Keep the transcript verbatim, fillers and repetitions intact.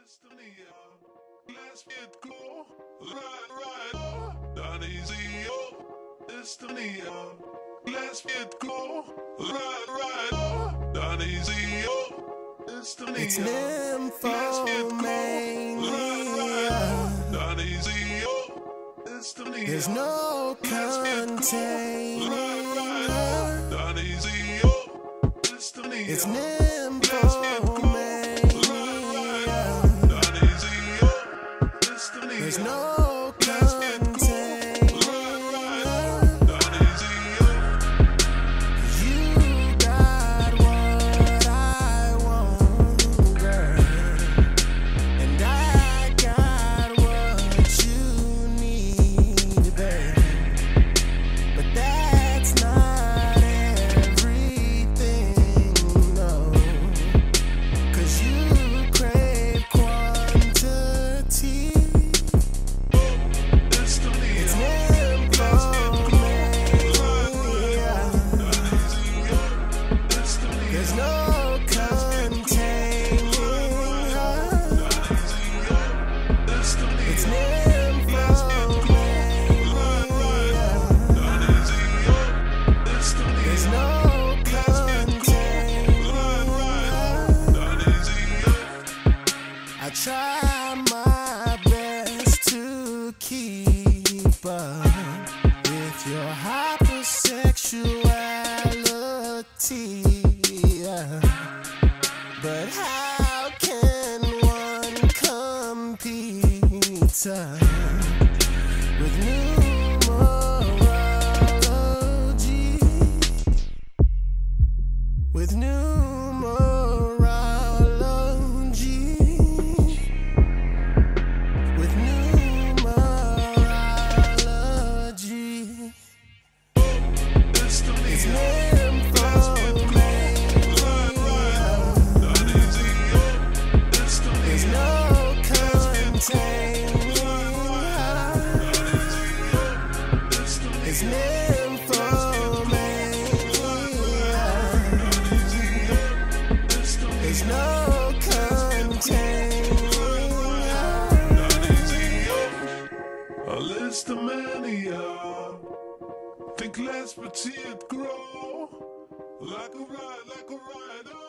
Destiny, let's get go. Right, right, not easy, yo. Destiny, let's get go. Right, right, not easy, yo. Destiny, it's nymphomania. Right, not easy, yo. Destiny, there's no containing. Right, not easy, yo. Destiny, it's nymphomania. There's no containing. You got what I want, girl, and I got what you need, babe. But that's not everything, no. 'Cause you crave quantity. There's no containing her. It's nymphomania. There's no containing her. I try my best to keep up with your hypersexuality, but how can one compete uh, with numerology? With numerology. With numerology. It's there's no containing her. It's nymphomania. There's no containing her. A list of mania. Think less, but see it grow. Like a ride, like a ride.